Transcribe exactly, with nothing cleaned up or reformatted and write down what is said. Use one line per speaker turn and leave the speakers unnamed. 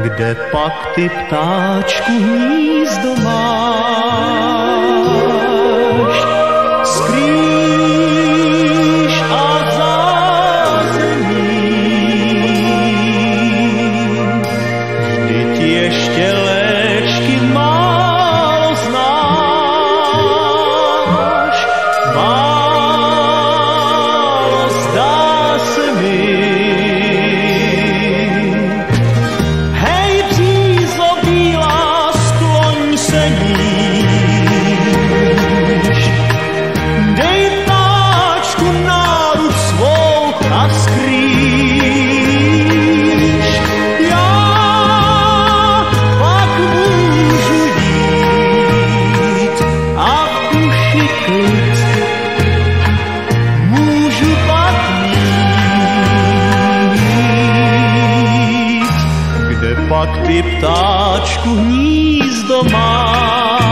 Kde pak ty, ptáčku, hnízdo máš? Skrýš a zázemí. Vždyť ještě léčky málo znáš. Málo zdá se mi. Pak ty, ptáčku, hnízdo máš.